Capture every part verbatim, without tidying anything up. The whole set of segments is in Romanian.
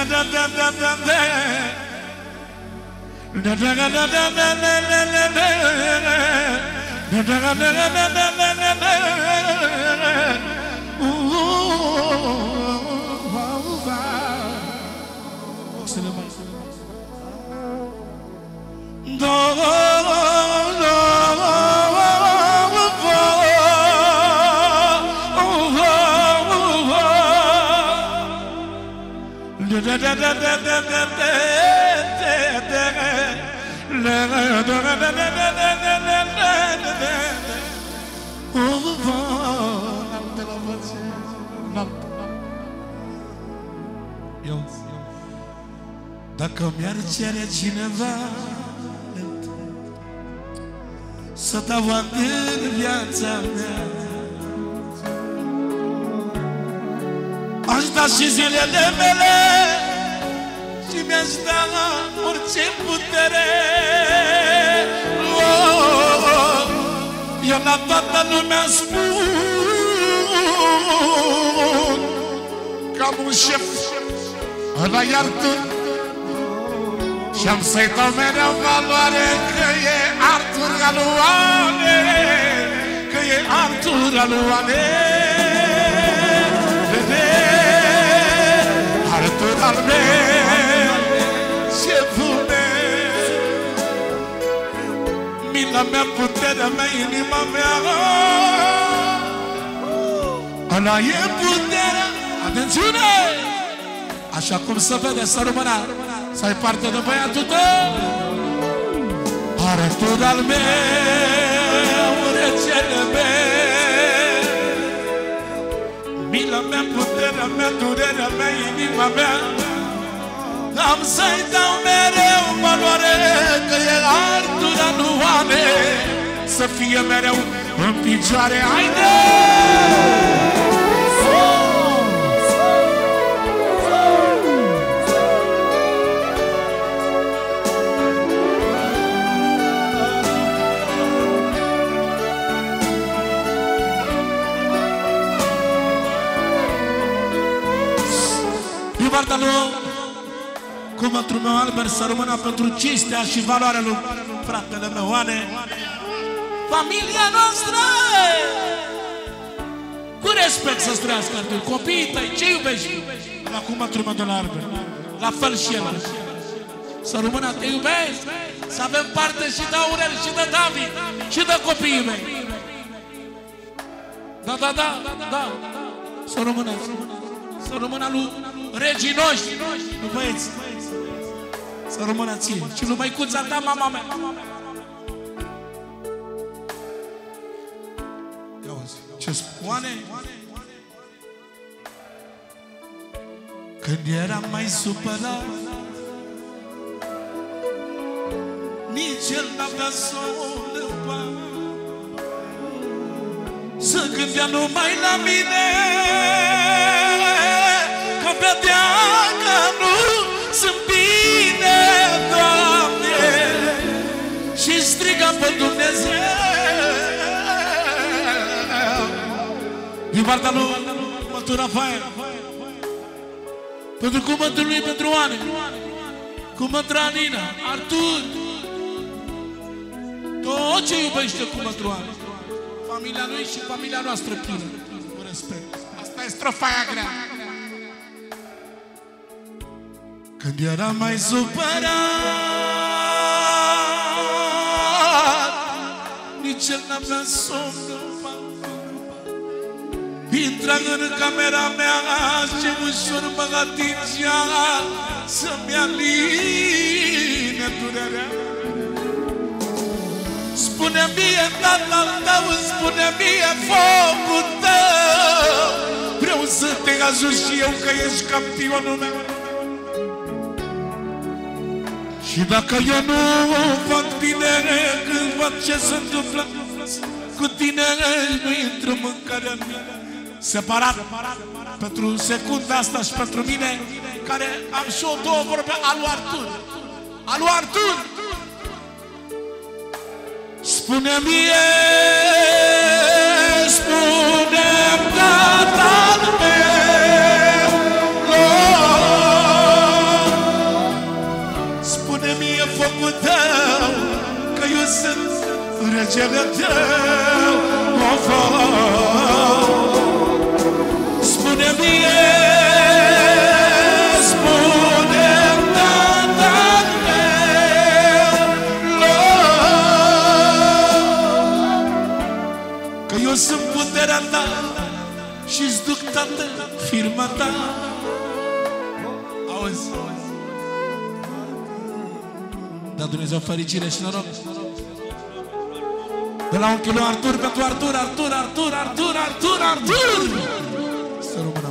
Dacă mi-ar cere cineva să dau în viața mea, aș da și zilele mele și mi-aș da orice putere. Oh, eu la toată lumea spun că am un șef, ăla iar tu, și-am să-i dau mereu valoare, că e Artur Aluane, că e Artur Aluane. Artur al meu, șeful meu, mila mea, puterea mea, inima mea, ăla e puterea. Atențiune! Așa cum se vede, să rămână, să ai parte de băiatul tău. Artur al meu, regele meu, mila mea, puterea mea, durerea mea, inima mea, am să-i dau mereu valoare, că e Artur Aluane, să fie mereu în picioare. Haide! Partea lui cuvântul meu Albert să rămână pentru cinstea și valoarea lui fratele meu Oane. Familia noastră cu respect să străiască copiii tăi, ce iubești? La cuvântul meu de la Albert, la fel și el. Să rămână, te iubesc, să avem parte și de Aurel și de David și de copiii mei. Da, da, da, da, să rămână, să rămână lui regii noștri, nu băieți, să rămână ție și lui măicuța ta, mama mea. Ia auzi, ce spune? Când eram mai supărat, nici el n-avea somn în pat, să gândea numai la mine, că vedea că nu sunt bine, Doamne, și striga pe Dumnezeu. Din partea lui Mătur Rafael, pentru cuvântul lui, pentru Oane, cuvântul Anina, Artur, tot ce iubește cuvântul Oane, familia lui și familia noastră plină, cu respect. Asta e strofa aia grea. Când eram mai supărat, nici el n-avea somn, intra în camera mea și ușor mă atingea să-mi aline durerea. Spune mie, tatăl tău, spune mie, focul tău, vreau să te ajut și eu, că ești campionul meu. Și dacă eu nu fac bine, când văd ce se întâmplă cu tine, nu intră mâncarea în mine. Separat, pentru secunda asta și pentru mine, care am și o două vorbe, alu Artur. Alu Artur! Spune-mi, spune-mi, tatăl meu, regele tău o fac. Spune mie, spune-mi, tata meu, că eu sunt puterea ta și-ți duc, tată, firma ta. Auzi? Da, Dumnezeu fericire și noroc. De la unchiul Artur pentru Artur, Artur, Artur, Artur, Artur, Artur. Să rămână.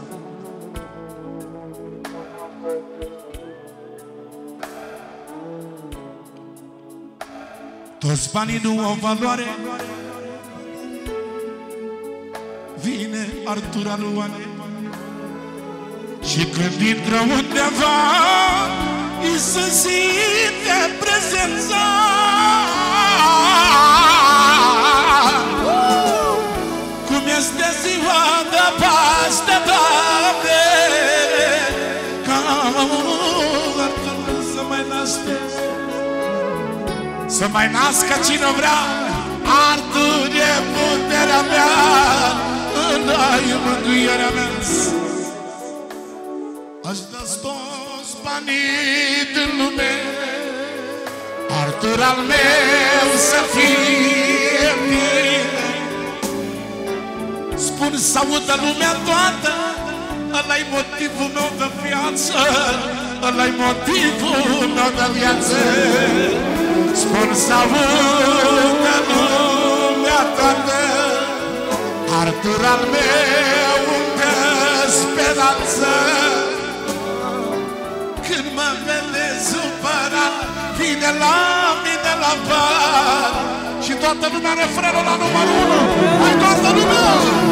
Toți banii nu au valoare. Vine Artur Aluane și când intră undeva îi se simte prezența. Cum este ziua de Paște, Doamne, ca Artur să mai nască, să mai nască cine vrea. Artur e puterea mea, ăla-i mântuirea mea. Aș da-ți toți banii din lume, Artur al meu să fie bine. Spun să audă lumea toată, ăla-i motivul meu de viață, ăla-i motivul meu de viață. Spun să audă lumea toată, Artur al meu încă speranță. Când mă vede supărat, vine la mine la bar și toată lumea refrenul la numărul unu. Hai toată lumea!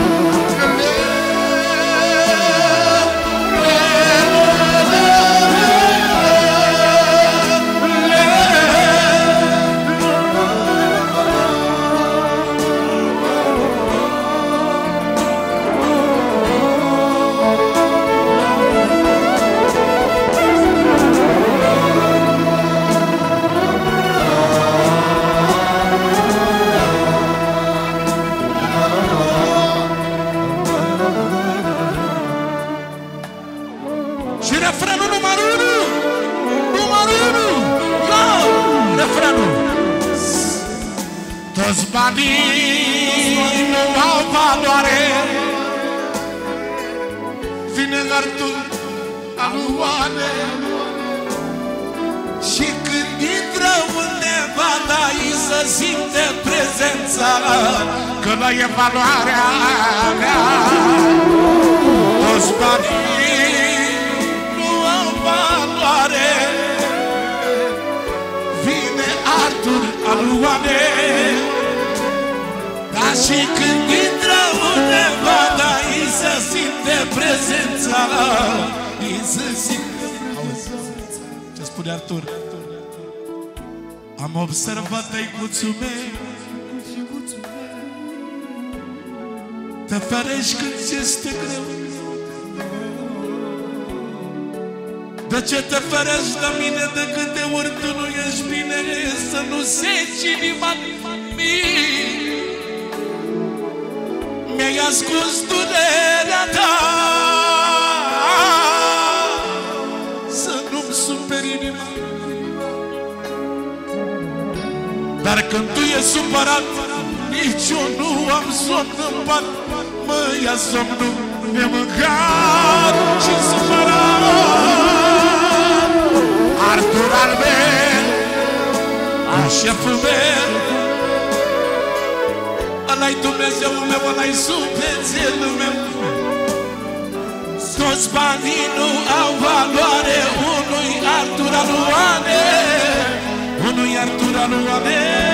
Toți banii nu au valoare. Vine Artur Aluane și când intră undeva, da, îi se simte prezența, că ăla e valoarea mea. Toți banii nu au valoare. Vine Artur Aluane, dar și când intră undeva, da, îi se simte prezența, îi se simte. Auzi, ce spune Artur? Am observat tăicuțul meu, te ferești când ți este greu. De ce te ferești de mine de câte ori tu nu ești bine? Să nu seci inima mie. Mi-ai ascuns durerea ta, să nu-mi superi inima. Dar când tu ești supărat, nici eu nu am somn în pat. Mă ia somnul nemâncat și supărat. Artur al meu, șeful meu, ăla-i Dumnezeul meu, ăla-i sufletul meu. Toți banii nu au valoare, unui Artur Aluane, unui Artur Aluane.